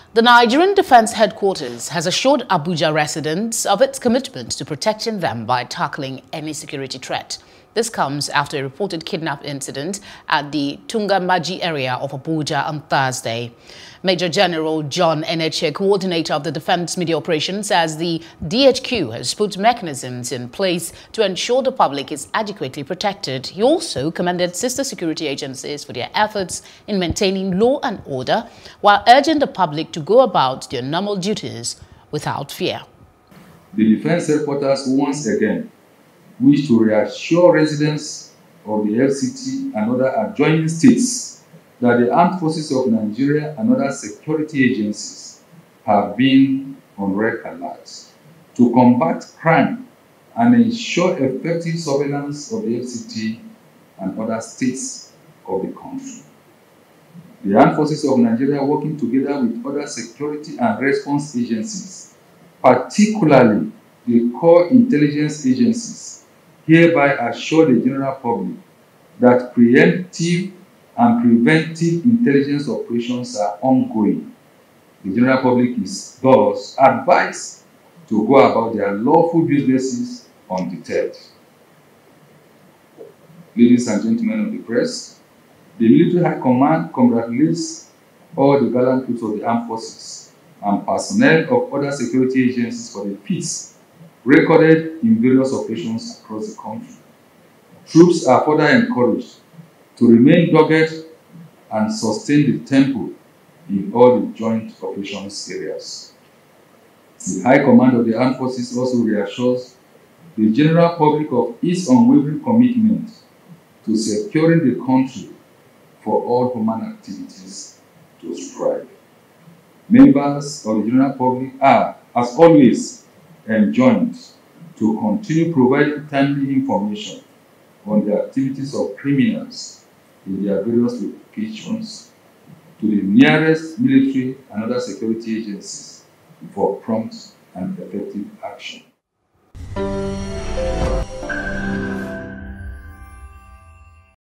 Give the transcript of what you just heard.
The Nigerian Defense Headquarters has assured Abuja residents of its commitment to protecting them by tackling any security threat. This comes after a reported kidnap incident at the Tungamaji area of Abuja on Thursday. Major General John Eneche, coordinator of the Defense Media Operations, says the DHQ has put mechanisms in place to ensure the public is adequately protected. He also commended sister security agencies for their efforts in maintaining law and order, while urging the public to go about their normal duties without fear. The Defense Headquarters once again wish to reassure residents of the FCT and other adjoining states that the Armed Forces of Nigeria and other security agencies have been on red alert to combat crime and ensure effective surveillance of the FCT and other states of the country. The Armed Forces of Nigeria, working together with other security and response agencies, particularly the core intelligence agencies, hereby assure the general public that preemptive and preventive intelligence operations are ongoing. The general public is thus advised to go about their lawful businesses undeterred. Ladies and gentlemen of the press, the Military High Command congratulates all the gallant troops of the armed forces and personnel of other security agencies for the feats recorded in various operations across the country. Troops are further encouraged to remain dogged and sustain the tempo in all the joint operations areas. The High Command of the Armed Forces also reassures the general public of its unwavering commitment to securing the country for all human activities to strive. Members of the general public are, as always, enjoined to continue providing timely information on the activities of criminals in their various locations to the nearest military and other security agencies for prompt and effective action.